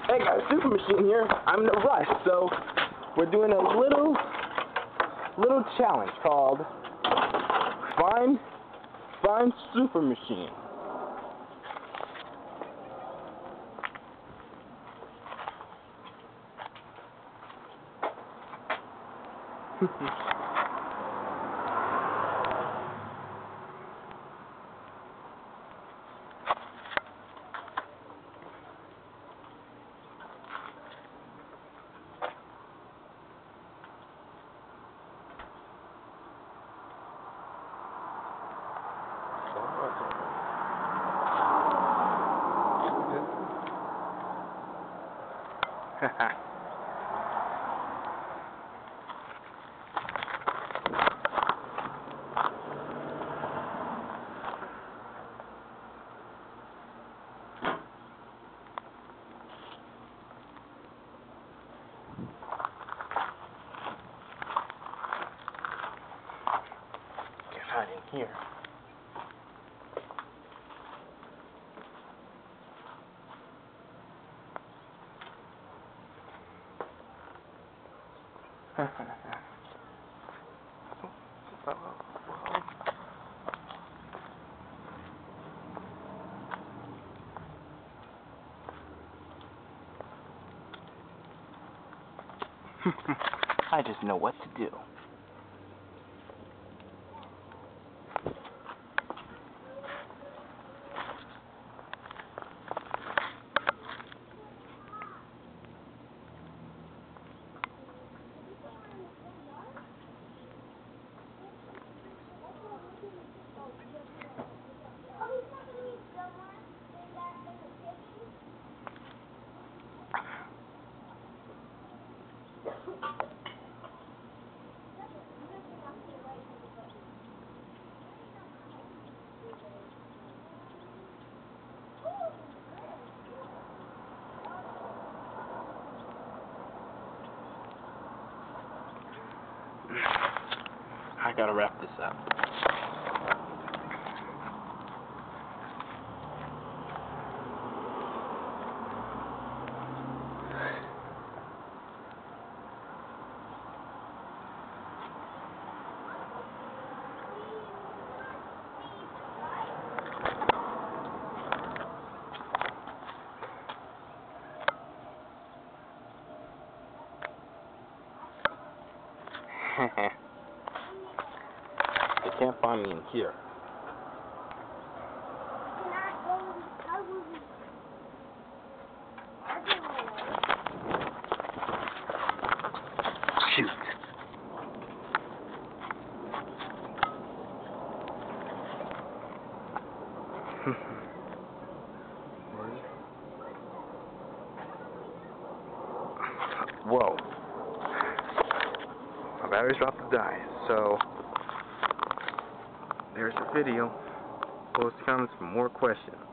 Hey guys, Super Machine here. I'm in a rush, so we're doing a little challenge called Find Super Machine. Get hide in here. I just know what to do. I gotta wrap this up. They can't find me in here. Shoot. Whoa. My battery's about to die, so there's the video. Post comments for more questions.